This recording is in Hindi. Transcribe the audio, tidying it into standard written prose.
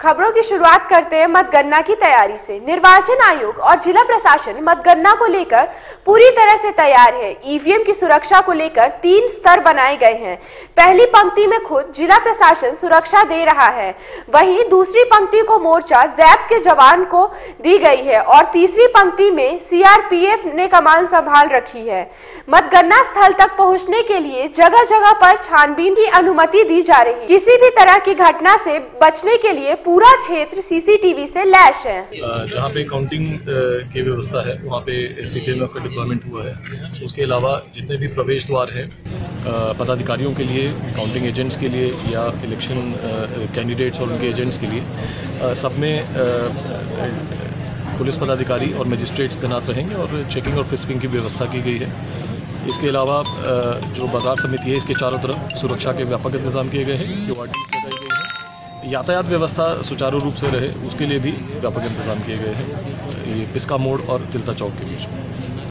खबरों की शुरुआत करते हैं मतगणना की तैयारी से। निर्वाचन आयोग और जिला प्रशासन मतगणना को लेकर पूरी तरह से तैयार है। ईवीएम की सुरक्षा को लेकर 3 स्तर बनाए गए हैं। पहली पंक्ति में खुद जिला प्रशासन सुरक्षा दे रहा है, वहीं दूसरी पंक्ति को मोर्चा जैप के जवान को दी गई है और तीसरी पंक्ति में सीआरपीएफ ने कमान संभाल रखी है। मतगणना स्थल तक पहुंचने के लिए जगह जगह पर छानबीन की अनुमति दी जा रही है। किसी भी तरह की घटना से बचने के लिए पूरा क्षेत्र सीसीटीवी से लैस है। जहाँ पे काउंटिंग की व्यवस्था है वहाँ पे सीपीएमएफ का डिप्लॉयमेंट हुआ है। उसके अलावा जितने भी प्रवेश द्वार हैं पदाधिकारियों के लिए, काउंटिंग एजेंट्स के लिए या इलेक्शन कैंडिडेट्स और उनके एजेंट्स के लिए सब में पुलिस पदाधिकारी और मजिस्ट्रेट्स तैनात रहेंगे और चेकिंग और फिस्किंग की व्यवस्था की गई है। इसके अलावा जो बाजार समिति है इसके चारों तरफ सुरक्षा के व्यापक इंतजाम किए गए हैं। क्यूआरटीज लगाई गई है। यातायात व्यवस्था सुचारू रूप से रहे उसके लिए भी व्यापक इंतजाम किए गए हैं। ये पिस्का मोड़ और तिलता चौक के बीच में।